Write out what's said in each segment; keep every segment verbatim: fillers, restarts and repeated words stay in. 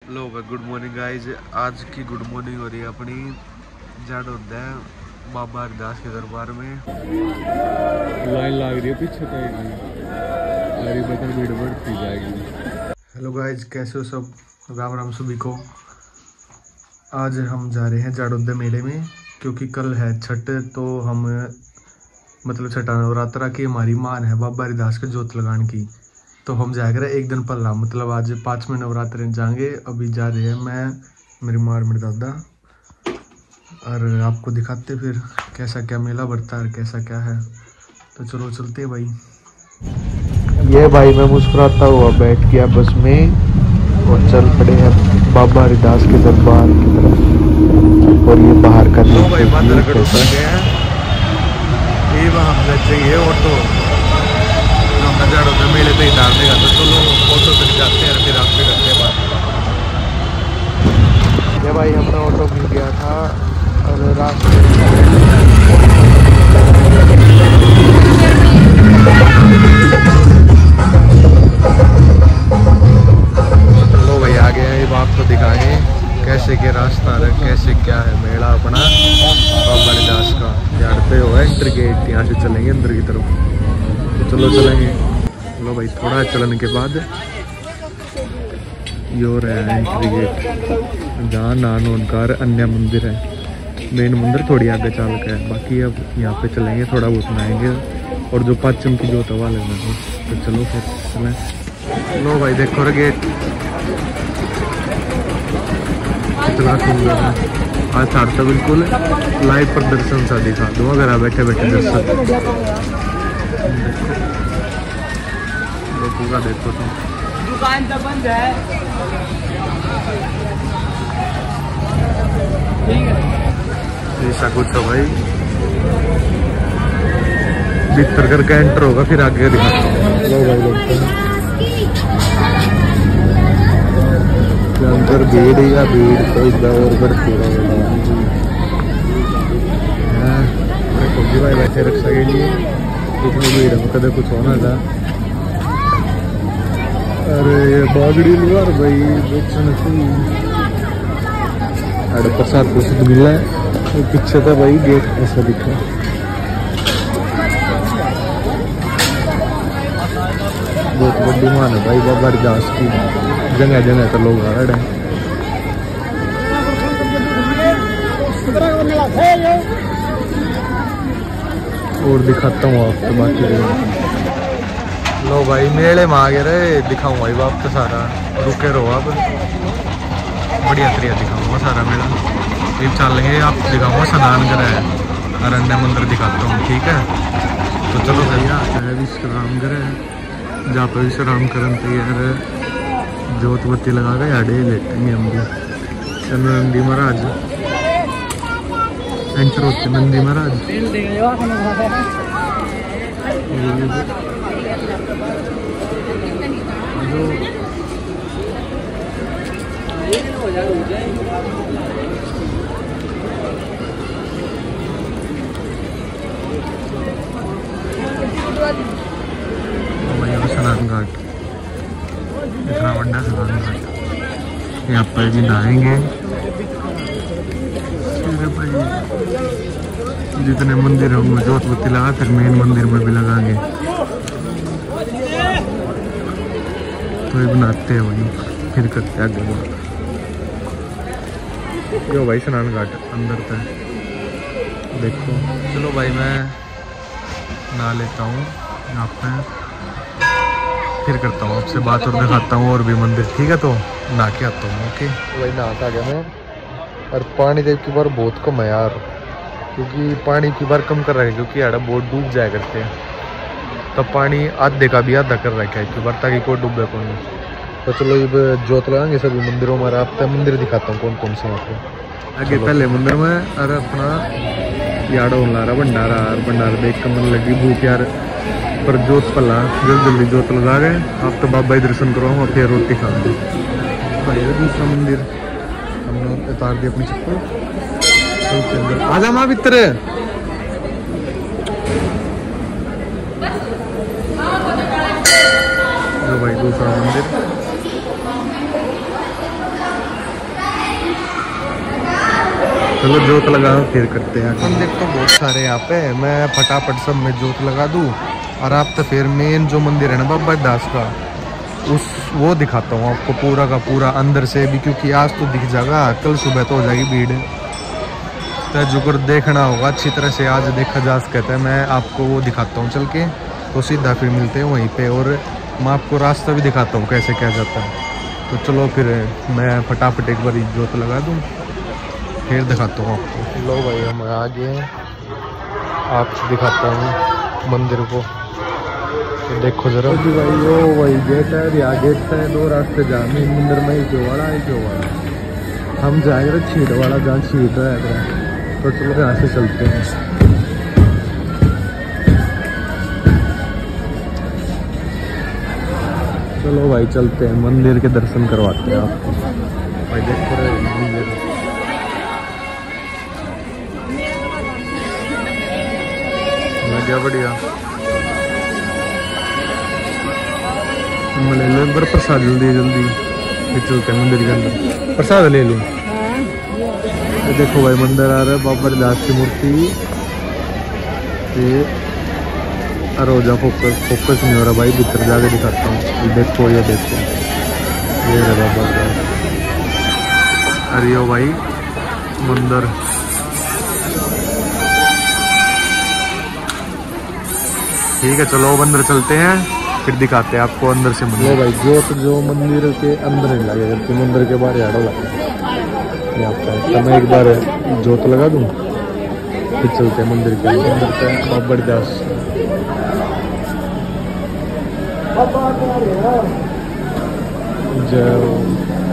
लो भाई good morning guys. आज की गुड मॉर्निंग हो रही है अपनी जड़ होता है बाबा हरिदास के दरबार में। लाइन लग रही है पीछे अरे बता भीड़ बढ़ती जाएगी। हेलो गाइज, कैसे हो सब? राम राम सभी को। आज हम जा रहे हैं जाड़ोदय मेले में क्योंकि कल है छठ। तो हम मतलब छठा नवरात्रा की हमारी मान है बाबा हरिदास के जोत लगान की। तो हम जाएगा एक दिन पहला, मतलब आज पाँचवें नवरात्रे जाएंगे। अभी जा रहे हैं मैं, मेरी माँ और मेरे दादा, और आपको दिखाते फिर कैसा क्या मेला बढ़ता है, कैसा क्या है। तो चलो चलते हैं भाई। ये भाई मैं मुस्कुराता हुआ बैठ गया बस में और चल पड़े हैं बाबा हरिदास के दरबार की तरफ। और ये बाहर का व्यू कैसा है। ये वहाँ चाहिए ऑटो जाड़ोदय मेले पे ही डाल देगा। तो चलो ऑटो तक जाते हैं, फिर आपसे करते हैं बात। ये भाई हमने ऑटो मिल गया था और रास्ते चलो भाई आ गए हैं। अब आपको दिखाएंगे कैसे के रास्ता है, कैसे क्या है मेला अपना बाबा हरिदास का। यहाँ पे हो एंट्री गेट, यहाँ से चलेंगे अंदर की तरफ। तो चलो चलेंगे। लो भाई थोड़ा चलने के बाद यो रहा एंट्री गेट, जहाँ नानोनकार अन्य मंदिर है। मेन मंदिर थोड़ी आगे चल के है, बाकी अब यहाँ पे चलेंगे, थोड़ा बहुत नहाएंगे और जो पाचम की जोत हवा लेना। तो चलो फिर चलें। लो भाई देखो रे गेट कितना सुंदर है। आज छाड़ तो बिल्कुल लाइव प्रदर्शन सा दिखा दो अगर आप बैठे बैठे दर्शक। पूरा देखो तुम, दुकान तो बंद है। ऐसा कुछ हो भाई, भीतर करके एंटर होगा फिर आगे दिखाता हूँ। लो भाई देखते हैं अंदर भीड़ या भीड़ तो इधर और बढ़ती रहेगा। भाई बैठे रक्षा के लिए इतनी भीड़ है, कदर कुछ होना था। अरे ये बागड़ी लुआर भाई बेचने से अरे प्रसाद प्रसाद मिला है। तो पीछे था भाई गेट ऐसा दिखा। बहुत बड़ी मान है भाई बाबा हरिदास की, जगह जगह तो लोग आ रहे हैं। और दिखाता हूँ आपको बाकी। लो भाई मेले में आ गए रे, दिखाऊँ भाई आपको सारा। रुके रहो आप, बढ़िया तरीका दिखाऊंगा सारा मेला। फिर चल लेंगे, आप दिखाऊंगा स्नान कर है और अन्य मंदिर दिखाता हूँ, ठीक है। तो चलो भैया विश्राम करे, जहाँ पर विश्राम करन तैयार जोत बत्ती लगा के आड़े लेटेंगे हम भी। नंदी महाराज एंटर होते, नंदी महाराज स्नान घाट, इतना बड़ा स्नान घाट। यहाँ पर भी नहाएंगे। जितने मंदिर होंगे जोत बत्ती लगा, फिर मेन मंदिर में भी लगाएंगे। तो ये बनाते हैं वही, फिर करते आगे बात। जो भाई स्नान घाट अंदर था देखो। चलो भाई मैं नहा लेता हूँ यहाँ पे, फिर करता हूँ आपसे बात और दिखाता हूँ और भी मंदिर, ठीक है। तो नहा के आता हूँ। ओके भाई नहा आ गया मैं। और पानी देव की बार बहुत कम है यार, क्योंकि पानी की बार कम कर रहा है क्योंकि यार बहुत डूब जाया करते हैं। तब तो पानी आधे का भी आधा कर रखा है कि बार ताकि कोई डूबे कौन। तो चलो ये जोत लगाएंगे सभी मंदिरों में। आपका मंदिर दिखाता हूँ कौन कौन से वहाँ पे। आगे पहले मंदिर में अरे अपना याडो ला रहा भंडारा, भंडारा देख कर मन लगी भूख यार। पर जोत पला जल्दी जल्दी जोत लगा गए। आप तो बाबा ही दर्शन करो फिर रोटी खा दी भाई। दूसरा मंदिर हमने उतार दिया अपनी चप्पल। आजा माँ भीतर। भाई दूसरा मंदिर चलो जोत लगा फिर करते हैं। मंदिर तो बहुत सारे यहाँ पे, मैं फटाफट सब में जोत लगा दूँ और आप तो फिर मेन जो मंदिर है ना बाबा दास का, उस वो दिखाता हूँ आपको पूरा का पूरा अंदर से भी, क्योंकि आज तो दिख जाएगा, कल सुबह तो हो जाएगी भीड़। तो जुगर देखना होगा अच्छी तरह से, आज देखा जा सकता है। मैं आपको वो दिखाता हूँ चल के, तो सीधा फिर मिलते हैं वहीं पे, और मैं आपको रास्ता भी दिखाता हूँ कैसे क्या जाता है। तो चलो फिर मैं फटाफट एक बार जोत लगा दूँ, फिर दिखाता हूँ आपको। लो भाई हम आ गए हैं, आपको दिखाता हूँ मंदिर को, तो देखो जरा जी भाई। वो वही गेट है, या गेट है, दो रास्ते जाने मंदिर में, क्यों वाला है क्यों वाला। हम जाएंगे छीट वाला, जहाँ छीट है, तो चलो यहाँ से चलते हैं। चलो भाई चलते हैं, मंदिर के दर्शन करवाते हैं आपको। भाई देखो रहे मंदिर, क्या बढ़िया। ले लो एक बार प्रसाद, जल्दी जल्दी फिर चलते हैं मंदिर के अंदर, प्रसाद ले लूँ। तो देखो भाई मंदिर आ रहा है, बाबा दास की मूर्ति। ये रोजा फोकस फोकस नहीं हो रहा भाई, भीतर जाके दिखाता हूँ। ये देखो ये देखो ये रहा बाबा दास। अरे ओ भाई मंदिर, ठीक है चलो अंदर चलते हैं, फिर दिखाते हैं आपको अंदर से मंदिर। भाई जोत जो मंदिर के अंदर ही लगेगा, तो मंदिर के बाहर याडो लगेगा। तो मैं एक बार जोत लगा दूं, फिर चलते हैं मंदिर के अंदर पे। बाबा दास जय।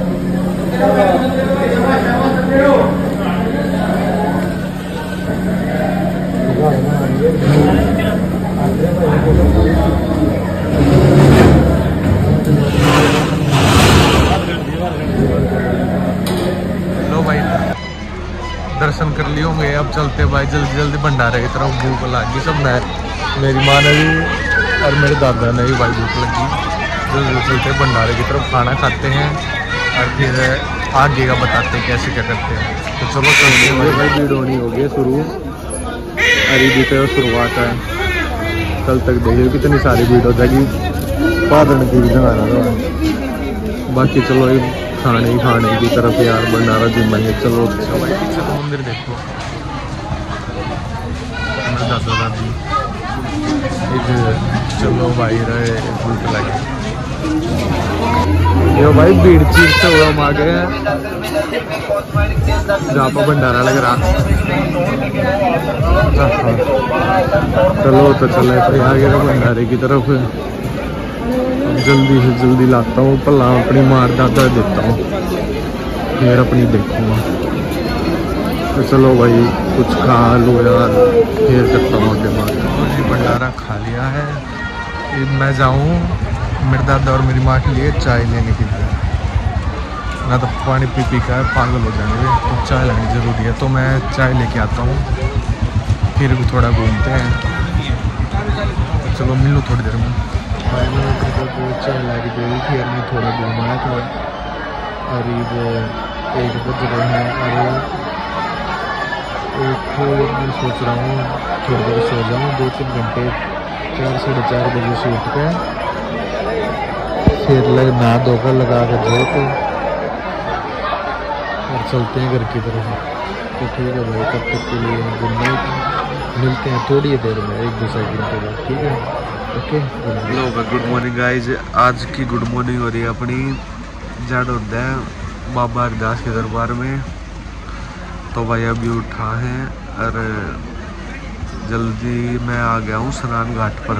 लो भाई दर्शन कर लिए होंगे, अब चलते भाई जल्दी जल्दी भंडारे की तरफ। भूख लगी सब ने, मेरी माँ ने भी और मेरे दादा ने भी भाई भूख लगी। जल्दी चलते भंडारे की तरफ, खाना खाते हैं और फिर आगे का बताते हैं कैसे क्या करते हैं। तो चलो चलते हैं भाई। भीड़ होनी होगी शुरू, अरे भी तो शुरुआत है, कल तक देखिए कितनी सारी भीड़ हो जाएगी। पादन की भी जगह तो बाकी चलो ये खाने ही खाने की तरफ यार भंडारा जिम्मेदारी। चलो अच्छा भाई चलो मंदिर देखो, मेरे दादा दादी चलो भाई रहे भूख लगे। यो भाई भीड़ चीज से हुआ हम आ गए हैं जहाँ पर भंडारा लग रहा। चलो तो चले फिर आगे का भंडारे की तरफ, जल्दी से जल्दी लाता हूँ। भला अपनी मार दादा देता हूँ, फिर अपनी देखूँगा। तो चलो भाई कुछ खा लो यार, फिर करता हूँ आगे बात। जी भंडारा खा लिया है, मैं जाऊँ मेरे दादा और मेरी माँ के लिए चाय लेने के लिए। ना तो पानी पी पी कर पागल हो जाएंगे, तो चाय लेनी ज़रूरी है। तो मैं चाय लेके आता हूँ, फिर भी थोड़ा घूमते हैं। तो चलो मिलूँ थोड़ी देर में। भाई मैंने चाय ला के दे दी थी, मैं थोड़ा घूमाया था। करीब एक बज रहे हैं और एक मैं सोच रहा हूँ थोड़ी देर सो जाऊँ, दो तीन घंटे, चार साढ़े चार बजे से उठ के फिर लग नहा धोकर लगा कर जोत और चलते हैं घर की तरफ। तो ठीक है भाई, तब तक के लिए गुड नाइट, मिलते हैं थोड़ी देर में, एक दो सेकंड के बाद, ठीक है okay. Hello good morning guys, आज की गुड मॉर्निंग हो रही है अपनी जड़ होता है बाबा हरदास के दरबार में। तो भाई अभी उठा है और जल्दी मैं आ गया हूँ स्नान घाट पर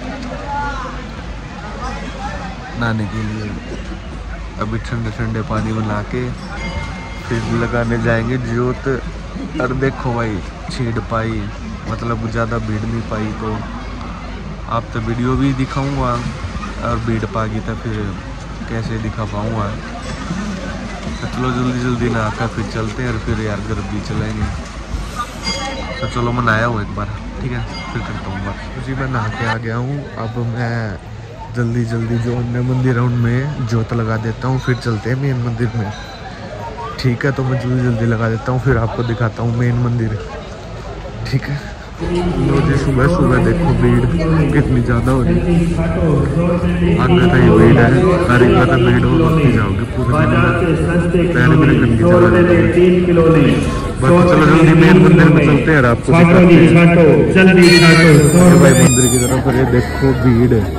नहाने के लिए। अभी ठंडे ठंडे पानी बना के फिर लगाने जाएंगे जोत। और देखो भाई छीड़ पाई, मतलब ज़्यादा भीड़ नहीं पाई, तो आप तो वीडियो भी दिखाऊंगा और भीड़ पागी तो फिर कैसे दिखा पाऊँगा। तो चलो जल्दी जल्दी नहा कर फिर चलते हैं और फिर यार घर भी चलेंगे। तो चलो मैं नहाया हूँ एक बार, ठीक है फिर करता हूँ बात। तो जी मैं नहा के आ गया हूँ, अब मैं जल्दी जल्दी जो हमने मंदिर है उनमें जोत लगा देता हूँ, फिर चलते हैं मेन मंदिर में। ठीक है, तो मैं जल्दी जल्दी लगा देता हूँ, फिर आपको दिखाता हूँ मेन मंदिर। ठीक है, लो जी सुबह सुबह देखो भीड़ कितनी ज़्यादा हो रही है। आगे तो ये भीड़ है, तारीख में तो भीड़ हो होती जाओगे पूरे दिन में, पैर मेरे गंदी जगह। बाकी चलो जल्दी मेन मंदिर में चलते हैं, आपको दिखाते हैं भाई मंदिर की तरफ। ये देखो भीड़ है,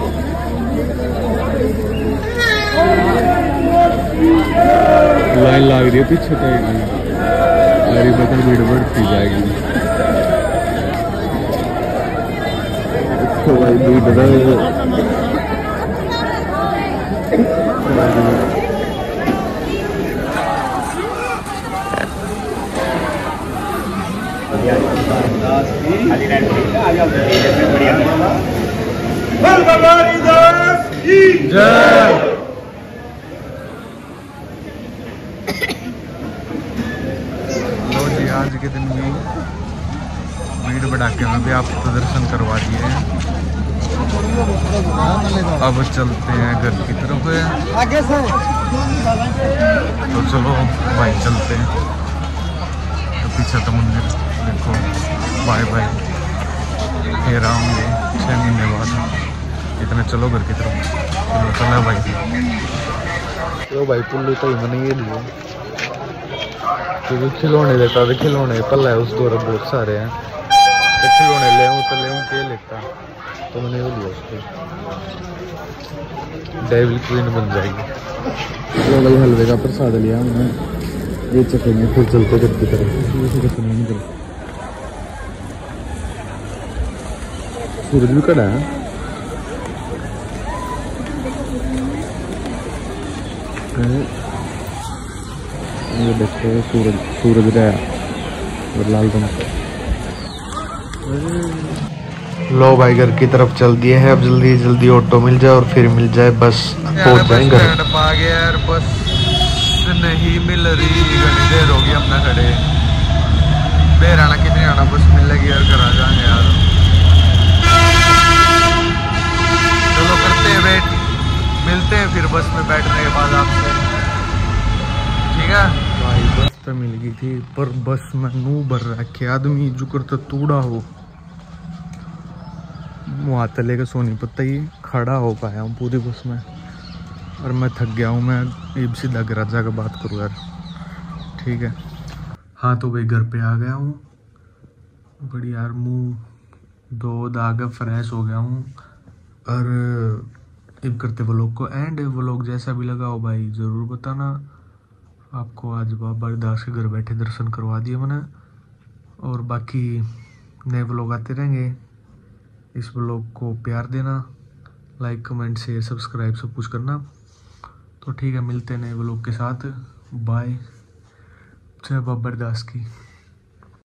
लाइन लग रही है पीछे तक, अरे बता भीड़ बढ़ती जाएगी। देखो भाई भीड़ आज के दिन भी भीड़ बढ़ा के में भी आपको दर्शन करवा दिए हैं। अब चलते हैं घर की तरफ आगे से, तो चलो भाई चलते हैं। तो पीछे तो मंदिर देखो, बाय बाय, फिर आऊँगे छः महीने बाद। इतने चलो घर की तरफ, चलो चलो भाई। तो भाई पुल्लू तो ही मैंने ये लिए क्योंकि खिलौने लेता था, खिलौने पल है उस दौर बहुत सारे हैं, तो खिलौने ले आऊँ तो ले आऊँ के लेता, तो मैंने वो लिया उसको। डेविल क्वीन बन जाएगी। तो भाई हलवे का प्रसाद लिया हमने, ये चखेंगे फिर चलते घर की तरफ। सूरज भी खड़ा है, ये देखो सूरज सूरज गया और लाल रंग का। लो भाई घर की तरफ चल दिए हैं, अब जल्दी जल्दी ऑटो मिल जाए और फिर मिल जाए बस, पहुंच जाएंगे घर। आ गया यार, बस नहीं मिल रही, घनी देर होगी अपना खड़े। बेर आना कितनी आना बस मिलेगी यार, घर आ जाएंगे यार। चलो करते हैं वेट, मिलते हैं फिर बस में बैठने के बाद आपसे, ठीक है भाई। बस तो मिल गई थी, पर बस में नू भर रखे आदमी जुकर तो तूड़ा हो, वहाँ तले का सोनी पत्ता ही खड़ा हो पाया हूँ पूरी बस में, और मैं थक गया हूँ। मैं अब सीधा घर जाकर बात करूँ यार, ठीक है। हाँ तो भाई घर पे आ गया हूँ, बड़ी यार मुँह धो धागा फ्रेश हो गया हूँ, और अब करते व्लॉग को एंड। व्लॉग जैसा भी लगा हो भाई ज़रूर बताना। आपको आज बाबा हरदास के घर बैठे दर्शन करवा दिए मैंने, और बाकी नए व्लॉग आते रहेंगे। इस व्लॉग को प्यार देना, लाइक कमेंट शेयर सब्सक्राइब सब कुछ करना। तो ठीक है, मिलते हैं नए व्लॉग के साथ, बाय। जय बाबा हरदास की।